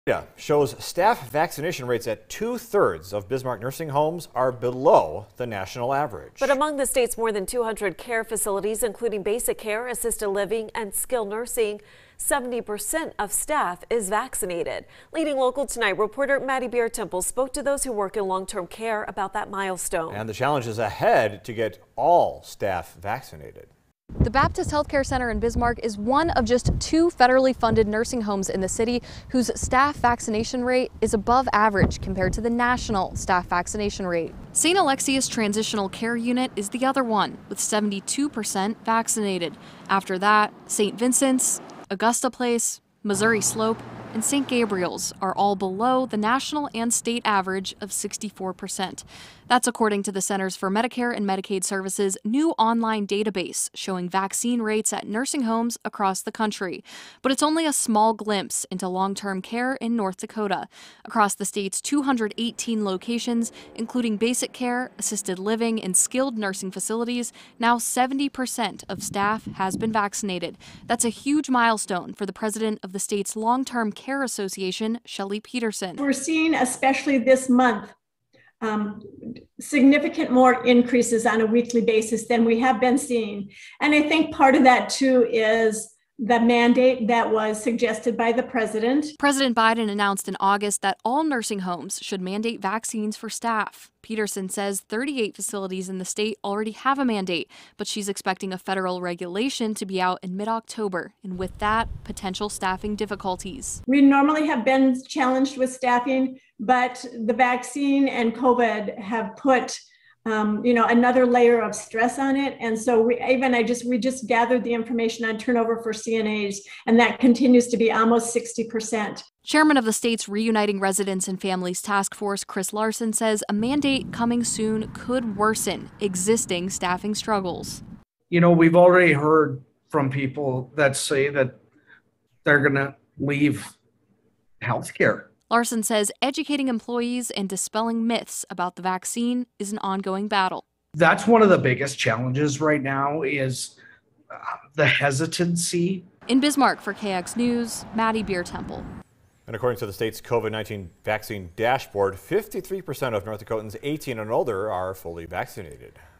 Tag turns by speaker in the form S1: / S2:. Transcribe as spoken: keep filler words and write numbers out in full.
S1: Yeah, shows staff vaccination rates at two-thirds of Bismarck nursing homes are below the national average.
S2: But among the state's more than two hundred care facilities, including basic care, assisted living, and skilled nursing, seventy percent of staff is vaccinated. Leading Local Tonight reporter Maddie Beer-Temple spoke to those who work in long-term care about that milestone.
S1: And the challenge is ahead to get all staff vaccinated.
S3: The Baptist Healthcare Center in Bismarck is one of just two federally funded nursing homes in the city whose staff vaccination rate is above average compared to the national staff vaccination rate. Saint Alexius Transitional Care Unit is the other one, with seventy-two percent vaccinated. After that, Saint Vincent's, Augusta Place, Missouri Slope, and Saint Gabriel's are all below the national and state average of sixty-four percent. That's according to the Centers for Medicare and Medicaid Services' new online database showing vaccine rates at nursing homes across the country. But it's only a small glimpse into long-term care in North Dakota. Across the state's two hundred eighteen locations, including basic care, assisted living, and skilled nursing facilities, now seventy percent of staff has been vaccinated. That's a huge milestone for the president of the state's long-term Care Association, Shelley Peterson.
S4: We're seeing, especially this month, um, significant more increases on a weekly basis than we have been seeing. And I think part of that too is the mandate that was suggested by the president.
S3: President Biden announced in August that all nursing homes should mandate vaccines for staff. Peterson says thirty-eight facilities in the state already have a mandate, but she's expecting a federal regulation to be out in mid-October, and with that, potential staffing difficulties.
S4: We normally have been challenged with staffing, but the vaccine and COVID have put Um, you know, another layer of stress on it. And so we, even I just, we just gathered the information on turnover for C N As, and that continues to be almost sixty percent.
S3: Chairman of the state's Reuniting Residents and Families Task Force, Chris Larson, says a mandate coming soon could worsen existing staffing struggles.
S5: You know, we've already heard from people that say that they're going to leave healthcare.
S3: Larson says educating employees and dispelling myths about the vaccine is an ongoing battle.
S5: That's one of the biggest challenges right now is uh, the hesitancy.
S3: In Bismarck for K X News, Maddie Beer-Temple.
S1: And according to the state's COVID nineteen vaccine dashboard, fifty-three percent of North Dakotans eighteen and older are fully vaccinated.